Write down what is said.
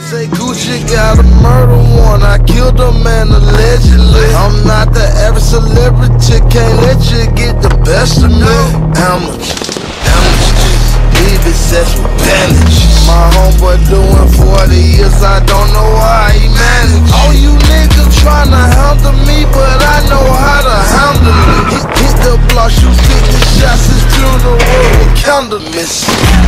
Say Gucci got a murder warrant, I killed a man allegedly. I'm not the average celebrity, can't let you get the best of me. Amateur, leave it sexual bandages. My homeboy doing 40 years, I don't know how he managed. All you niggas tryna handle me, but I know how to handle it. Hit the block, shoot 50 shots, his funeral with candle missing.